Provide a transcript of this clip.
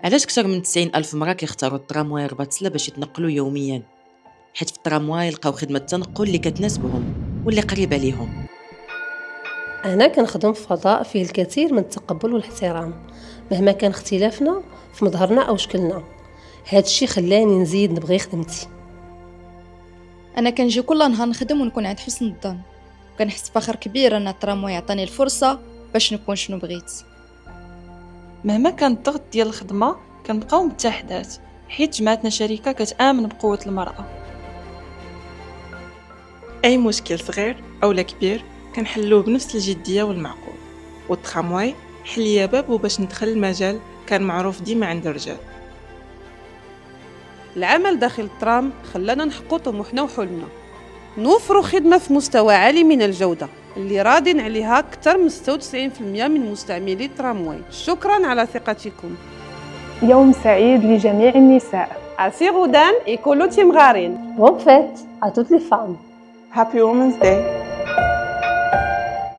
علاش أكثر من 90 ألف مرة كيختاروا الترامواي رباط باش يتنقلوا يوميا؟ حيت في الترامواي لقاو خدمة التنقل اللي كتناسبهم واللي قريبة ليهم. أنا كنخدم في فضاء فيه الكثير من التقبل والاحترام مهما كان اختلافنا في مظهرنا أو شكلنا. هذا الشيء خلاني نزيد نبغي خدمتي. أنا كنجي كل نهار نخدم ونكون عند حسن الظن، وكنحس بفخر كبير أن الترامواي يعطيني الفرصة باش نكون شنو بغيت. مهما كان الضغط ديال الخدمة كنبقاو متحدات حيت جمعتنا شركة كتآمن بقوة المرأة. أي مشكل صغير أو لا كبير كنحلوه بنفس الجدية والمعقول، والترامواي حل ليا باب باش ندخل المجال كان معروف ديما عند الرجال. العمل داخل الترام خلانا نحقق طموحنا وحلمنا، نوفروا خدمة في مستوى عالي من الجودة اللي راضين عليها أكثر من 96% من مستعملي الترامواي. شكرا على ثقتكم. يوم سعيد لجميع النساء. عسي غدان يكونوا تيمغارين. Bonne fête à toutes les femmes. Happy Women's Day.